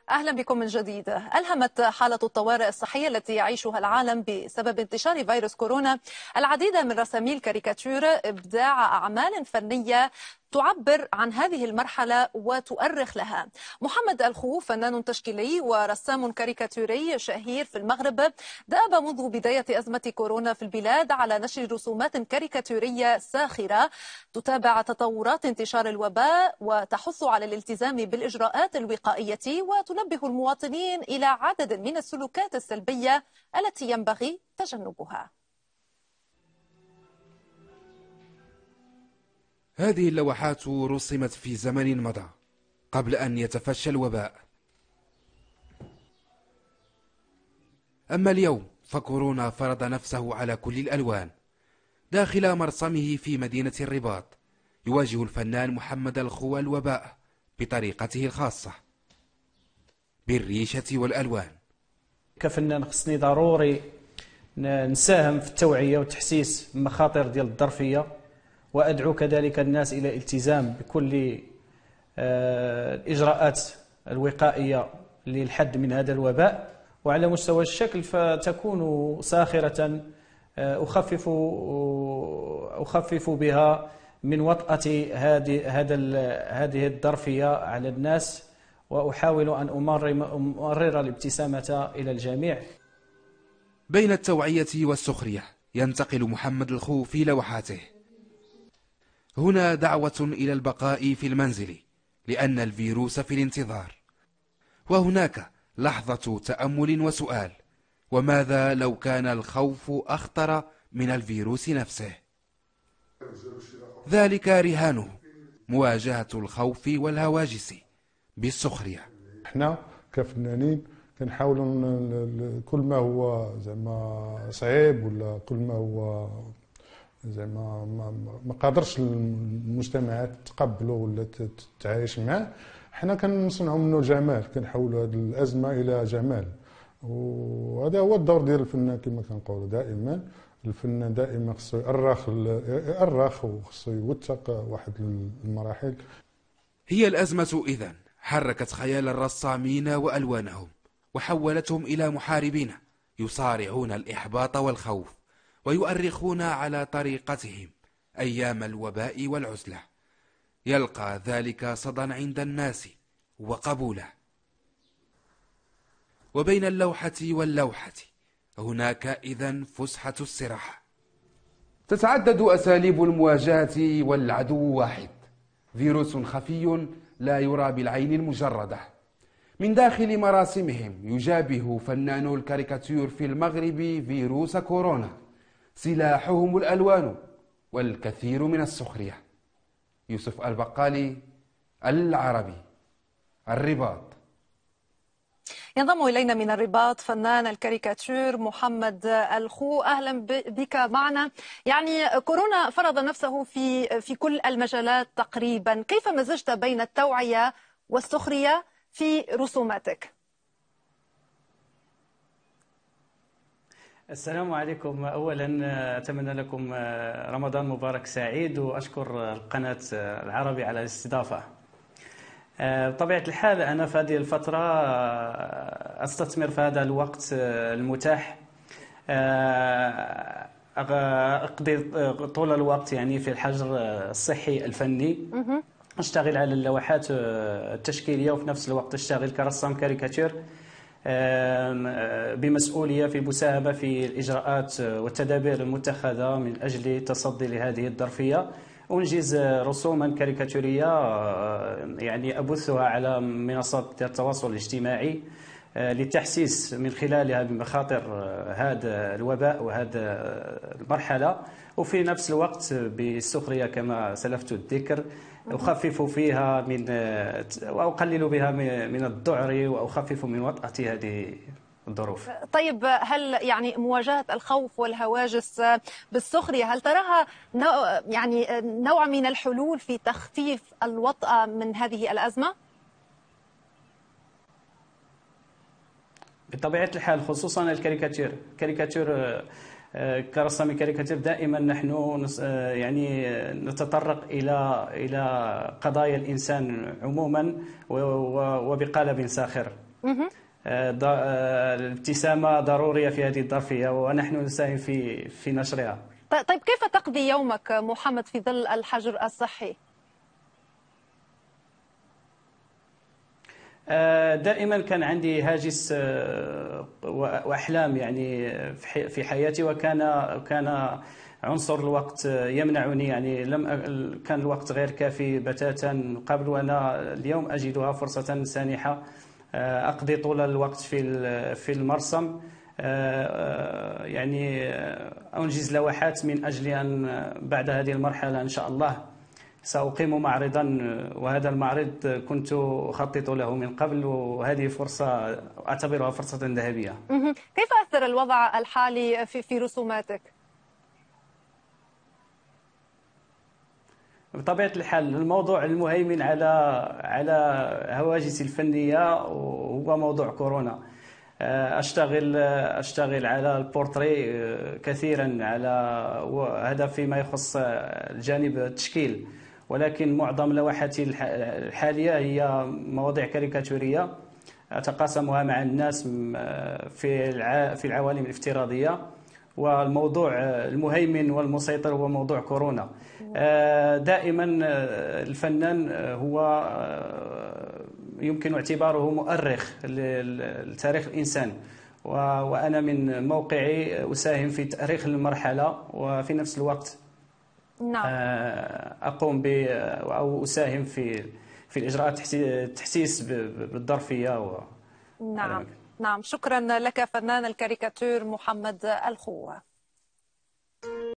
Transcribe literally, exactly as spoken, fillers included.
أهلا بكم من جديد. ألهمت حالة الطوارئ الصحية التي يعيشها العالم بسبب انتشار فيروس كورونا العديد من رسامي الكاريكاتير إبداع أعمال فنية تعبر عن هذه المرحلة وتؤرخ لها. محمد الخو فنان تشكيلي ورسام كاريكاتوري شهير في المغرب دأب منذ بداية أزمة كورونا في البلاد على نشر رسومات كاريكاتورية ساخرة تتابع تطورات انتشار الوباء وتحث على الالتزام بالإجراءات الوقائية وتنبه المواطنين إلى عدد من السلوكات السلبية التي ينبغي تجنبها. هذه اللوحات رسمت في زمن مضى قبل أن يتفشى الوباء، أما اليوم فكورونا فرض نفسه على كل الألوان. داخل مرسمه في مدينة الرباط يواجه الفنان محمد الخو الوباء بطريقته الخاصة بالريشة والألوان. كفنان خصني ضروري نساهم في التوعية وتحسيس المخاطر ديال الظرفية، وأدعو كذلك الناس إلى الالتزام بكل الإجراءات الوقائية للحد من هذا الوباء. وعلى مستوى الشكل فتكون ساخرة أخفف أخفف بها من وطأة هذه هذا هذه الظرفية على الناس، وأحاول أن أمرر الابتسامة إلى الجميع. بين التوعية والسخرية ينتقل محمد الخو في لوحاته. هنا دعوة إلى البقاء في المنزل لأن الفيروس في الانتظار، وهناك لحظة تأمل وسؤال: وماذا لو كان الخوف أخطر من الفيروس نفسه؟ ذلك رهانه مواجهة الخوف والهواجس بالسخرية. احنا كفنانين كنحاولوا كل ما هو زعما صعيب ولا كل ما هو زعما ما قادرش المجتمعات تقبله ولا تتعايش معه، حنا كنصنعوا منه جمال، كنحولوا هذه الازمه الى جمال. وهذا هو الدور ديال الفنان كما كنقولوا دائما. الفنان دائما خصو يأرخ يأرخ وخصو يوثق واحد المراحل. هي الأزمة إذن حركت خيال الرسامين وألوانهم وحولتهم إلى محاربين يصارعون الإحباط والخوف ويؤرخون على طريقتهم أيام الوباء والعزلة. يلقى ذلك صدى عند الناس وقبوله. وبين اللوحة واللوحة هناك إذن فسحة السراحة. تتعدد أساليب المواجهة والعدو واحد، فيروس خفي لا يرى بالعين المجردة. من داخل مراسمهم يجابه فنانو الكاريكاتير في المغرب فيروس كورونا، سلاحهم الألوان والكثير من السخرية. يوسف البقالي، العربي، الرباط. ينضم إلينا من الرباط فنان الكاريكاتير محمد الخو. أهلا بك معنا. يعني كورونا فرض نفسه في في كل المجالات تقريبا، كيف مزجت بين التوعية والسخرية في رسوماتك؟ السلام عليكم. أولا أتمنى لكم رمضان مبارك سعيد، وأشكر القناة العربي على الاستضافة. بطبيعة الحال أنا في هذه الفترة أستثمر في هذا الوقت المتاح، أقضي طول الوقت يعني في الحجر الصحي الفني، أشتغل على اللوحات التشكيلية وفي نفس الوقت أشتغل كرسام كاريكاتير بمسؤولية في المساهمة في الإجراءات والتدابير المتخذة من أجل التصدي لهذه الظرفية، أنجز رسوما كاريكاتورية يعني أبثها على منصات التواصل الاجتماعي للتحسيس من خلالها بمخاطر هذا الوباء وهذا المرحلة، وفي نفس الوقت بالسخرية كما سلفت الذكر، أخفف فيها من وأقلل بها من الذعر وأخفف من وطأة هذه الظروف. طيب، هل يعني مواجهة الخوف والهواجس بالسخرية هل تراها نوع يعني نوع من الحلول في تخفيف الوطأة من هذه الأزمة؟ بطبيعة الحال، خصوصا الكاريكاتير الكاريكاتير كرسام كاريكاتير دائما نحن يعني نتطرق إلى إلى قضايا الإنسان عموما وبقالب ساخر. الابتسامة ضرورية في هذه الظرفية ونحن نساهم في في نشرها. طيب كيف تقضي يومك محمد في ظل الحجر الصحي؟ دائما كان عندي هاجس واحلام يعني في حياتي، وكان كان عنصر الوقت يمنعني، يعني لم كان الوقت غير كافي بتاتا قبل، وانا اليوم اجدها فرصة سانحة اقضي طول الوقت في في المرسم، يعني انجز لوحات من اجل ان بعد هذه المرحلة ان شاء الله سأقيم معرضا، وهذا المعرض كنت أخطط له من قبل، وهذه فرصة أعتبرها فرصة ذهبية. كيف أثر الوضع الحالي في في رسوماتك؟ بطبيعة الحال الموضوع المهيمن على على هواجسي الفنية هو موضوع كورونا. أشتغل أشتغل على البورتري كثيرا، على هذا فيما يخص الجانب التشكيل، ولكن معظم لوحاتي الحالية هي مواضيع كاريكاتورية أتقاسمها مع الناس في في العوالم الافتراضية، والموضوع المهيمن والمسيطر هو موضوع كورونا. دائما الفنان هو يمكن اعتباره مؤرخ لتاريخ الإنسان، وأنا من موقعي أساهم في تأريخ المرحلة، وفي نفس الوقت نعم. أقوم ب أو أساهم في في الإجراءات التحسيس بالظرفية و... نعم نعم. شكرا لك فنان الكاريكاتير محمد الخو.